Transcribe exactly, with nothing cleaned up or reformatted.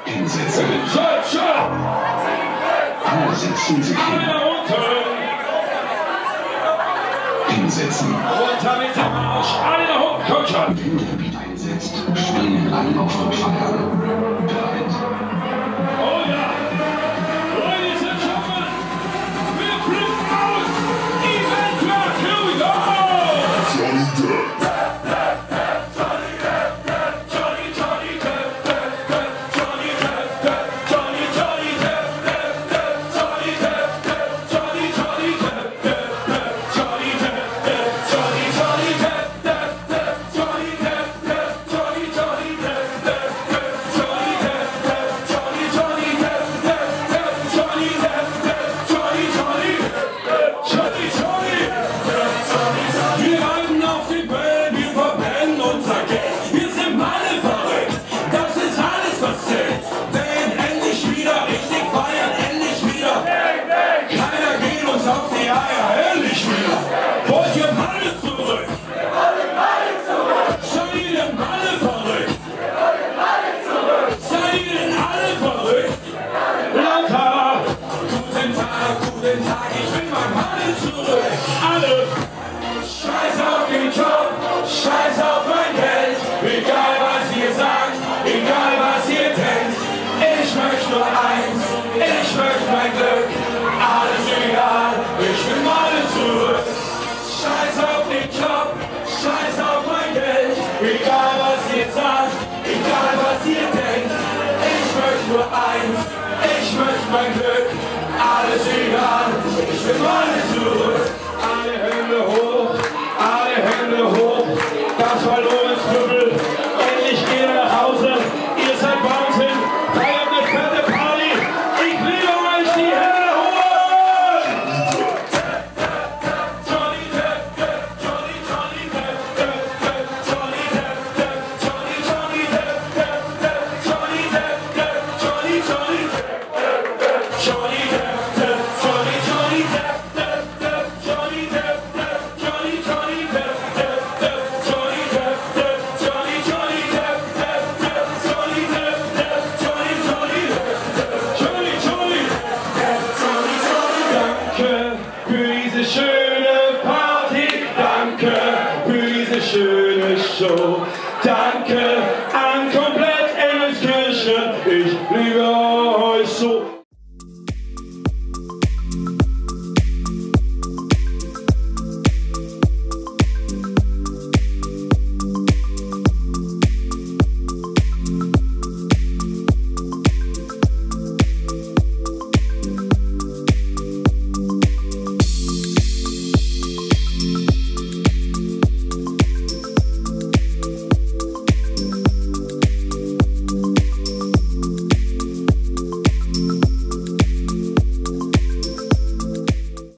Hinsetzen. Alle setzen sich hin. Hinsetzen. Runter mit dem Arsch. Alle nach unten, komm schon. Wenn der Beat einsetzt, springen alle auf und feiern. Bereit? Oh ja. Ladies and gentlemen, wir flippen aus. Event Rock, here we go. Johnny Depp. Guten Tag, ich will mein Mann zurück. Alle! Scheiß auf den Job, scheiß auf mein Geld. Egal was ihr sagt, egal was ihr denkt. Ich möchte nur eins, ich möchte mein Glück. Alles egal, ich will Mann zurück. Scheiß auf den Job, scheiß auf mein Geld. Egal was ihr sagt, egal was ihr denkt. Ich möchte nur eins, ich möchte mein Glück. Alles egal, ich will meine zurück. Alle Hände hoch, alle Hände hoch. Das war Lorenz Knüppel. Endlich geht er nach Hause. Ihr seid Wahnsinn. Feiert eine fette Party. Ich liebe euch, die Hände hoch. Johnny Depp, Johnny, Johnny Depp, Johnny Depp, Johnny, Johnny Depp, Johnny Depp, Johnny, Johnny Depp, Johnny Depp. Schöne Party, danke für diese schöne Show. Danke an komplett Engelskirchen, ich liebe euch so.